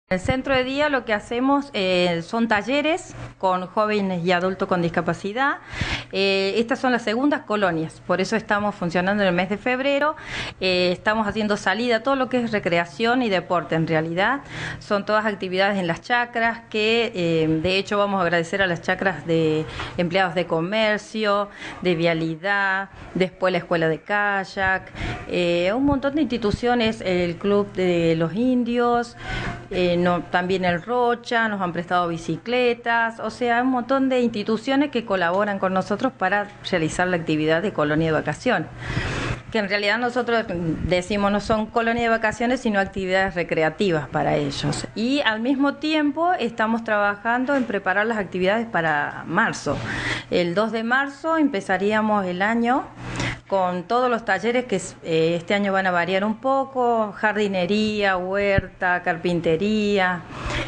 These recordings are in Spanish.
En el centro de día lo que hacemos son talleres con jóvenes y adultos con discapacidad. Estas son las segundas colonias, por eso estamos funcionando en el mes de febrero. Estamos haciendo salida, todo lo que es recreación y deporte en realidad. Son todas actividades en las chacras que de hecho vamos a agradecer a las chacras de empleados de comercio, de vialidad, después la escuela de kayak, un montón de instituciones, el club de los indios, también el Rocha, nos han prestado bicicletas, o sea, un montón de instituciones que colaboran con nosotros para realizar la actividad de colonia de vacaciones, que en realidad nosotros decimos no son colonia de vacaciones, sino actividades recreativas para ellos. Y al mismo tiempo estamos trabajando en preparar las actividades para marzo. El 2 de marzo empezaríamos el año con todos los talleres que este año van a variar un poco: jardinería, huerta, carpintería,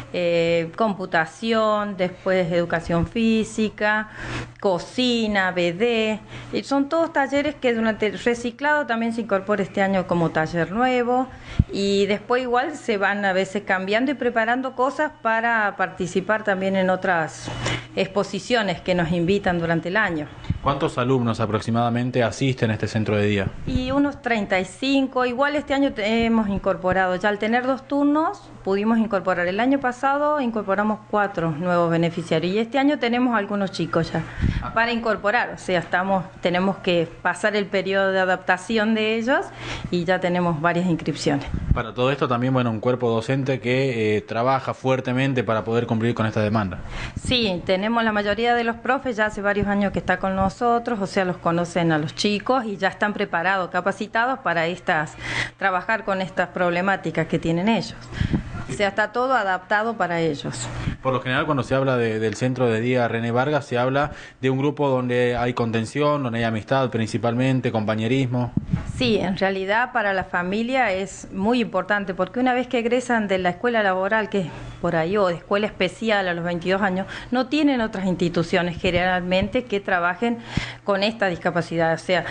computación, después educación física, cocina, BD. Son todos talleres que durante el reciclado también se incorpora este año como taller nuevo, y después igual se van a veces cambiando y preparando cosas para participar también en otras exposiciones que nos invitan durante el año. ¿Cuántos alumnos aproximadamente asisten a este centro de día? Y unos 35, igual este año hemos incorporado, ya al tener 2 turnos, pudimos incorporar. El año pasado incorporamos 4 nuevos beneficiarios y este año tenemos algunos chicos ya para incorporar, o sea, tenemos que pasar el periodo de adaptación de ellos y ya tenemos varias inscripciones. Para todo esto también, un cuerpo docente que trabaja fuertemente para poder cumplir con esta demanda. Sí, tenemos la mayoría de los profes ya hace varios años que está con nosotros, o sea, los conocen a los chicos y ya están preparados, capacitados para trabajar con estas problemáticas que tienen ellos. O sea, está todo adaptado para ellos. Por lo general, cuando se habla del centro de día René Vargas, se habla de un grupo donde hay contención, donde hay amistad principalmente, compañerismo. Sí, en realidad para la familia es muy importante, porque una vez que egresan de la escuela laboral, que es por ahí, o de escuela especial a los 22 años, no tienen otras instituciones generalmente que trabajen con esta discapacidad. O sea,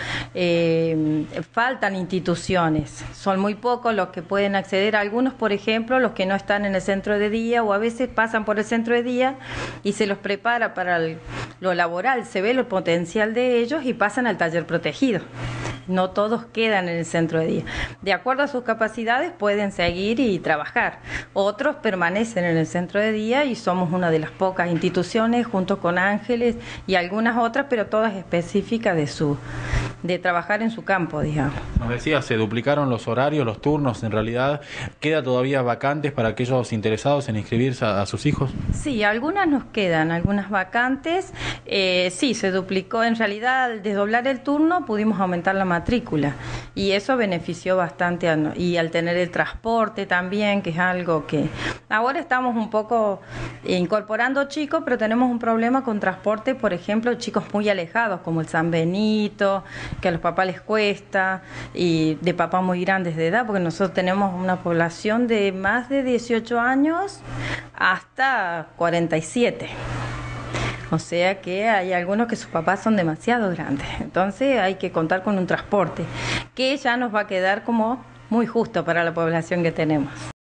faltan instituciones, son muy pocos los que pueden acceder. Algunos, por ejemplo, los que no están en el centro de día, o a veces pasan por el centro de día y se los prepara para lo laboral, se ve el potencial de ellos y pasan al taller protegido. No todos quedan en el centro de día. De acuerdo a sus capacidades pueden seguir y trabajar. Otros permanecen en el centro de día y somos una de las pocas instituciones, junto con Ángeles y algunas otras, pero todas específicas de trabajar en su campo, digamos. Nos decía, se duplicaron los horarios, los turnos. En realidad, ¿queda todavía vacantes para aquellos interesados en inscribirse a sus hijos? Sí, algunas nos quedan, algunas vacantes. Sí, se duplicó. En realidad, al desdoblar el turno pudimos aumentar la matrícula y eso benefició bastante y al tener el transporte también, que es algo que ahora estamos un poco incorporando chicos, pero tenemos un problema con transporte, por ejemplo, chicos muy alejados como el San Benito, que a los papás les cuesta, y de papás muy grandes de edad, porque nosotros tenemos una población de más de 18 años hasta 47. O sea que hay algunos que sus papás son demasiado grandes. Entonces hay que contar con un transporte que ya nos va a quedar como muy justo para la población que tenemos.